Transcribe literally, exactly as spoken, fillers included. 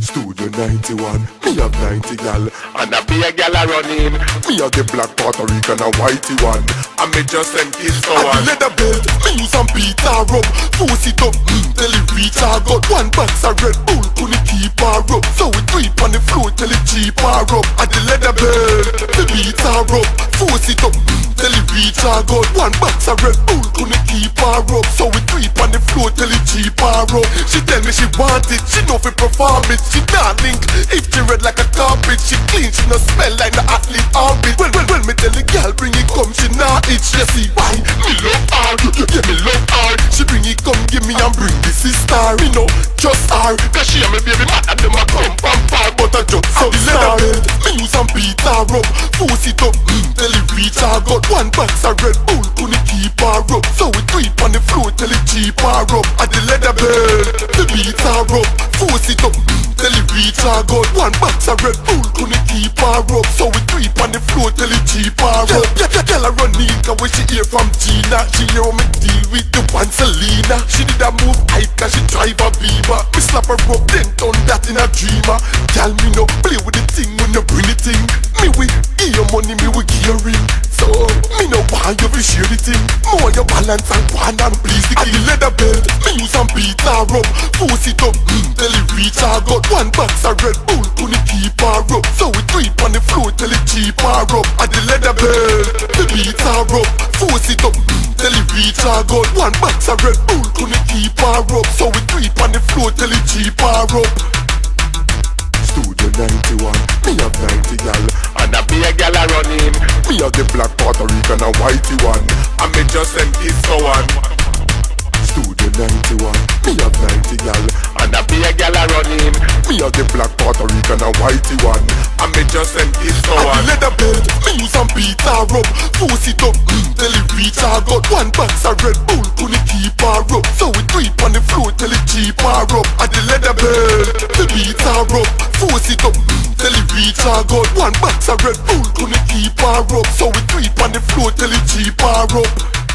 Studio ninety-one, me have ninety gal, and I be a gal a running. Me have the black Puerto Rican and whitey one, and me just send kids for one. And the leather belt, me use some Peter rub, force it up, mm, till it reach her gut. One box of Red Bull, couldn't keep her up, so we do it on the floor till it cheap her up. And the leather belt, the beat her up, force it up, mm, till it reach her gut. One box of Red Bull, couldn't keep her up, so we do it on the floor till it cheap her up. She tell me she want it, she know fi perform it. She not link, if she red like a carpet. She clean, she no smell like the athlete orbit. Well, well, well, me tell the girl bring it come, she not itch. You see why? Me love her, yeah, yeah, me love her. She bring it come, give me and bring the sister. Me know, just her, cause she and me baby mad and them a come from far. But I just so the leather belt, me use some Peter rub, force it up, mm, till it reach her gut. One box of Red Bull, couldn't keep her up, so we do it on the floor till it cheap her up. And the leather belt, the beat her up, force it up, mm, till it reach her gut. One box of Red Bull, couldn't keep her up, so we do it on the floor till it cheap her up. Yeah, yeah, girl a run in, cause when she hear from Gina, she hear how me deal with the one Selena. She did a move hype cause she drive a Beamer. Me slap her up, then turn that in a dreamer. Girl, me no play with the thing when you bring the thing. Me we give you money, me we give you ring. So, me no want you to share the thing. More your balance and one and please the king. And the leather belt, me use some Peter rub, force it up, mm, till it reach her gut. One box of Red Bull, couldn't keep her up, so we do it on the floor till it cheap her up. And the leather belt, the beat her up, force it up, mm, till it reach her gut. One box of Red Bull, couldn't keep her up, so we do it on the floor till it cheap her up. Studio ninety-one, me have ninety gal, and I be a gal a running. Me have the black Puerto Rican and whitey one, and me just send kids for one. Studio ninety-one, me have ninety gal, and I be a gal a running. Me have the black Puerto Rican and whitey one, and me just send kids for one. And the leather belt, me use some Peter rub, force it up, mm, till it reach her gut. One box of Red Bull, couldn't keep her up, so we do it on the floor till it cheap her up. And the leather belt, the beat her up, force it up, mm, till it reach her gut. One box of Red Bull, couldn't keep her up, so we do it on the floor till it cheap her up.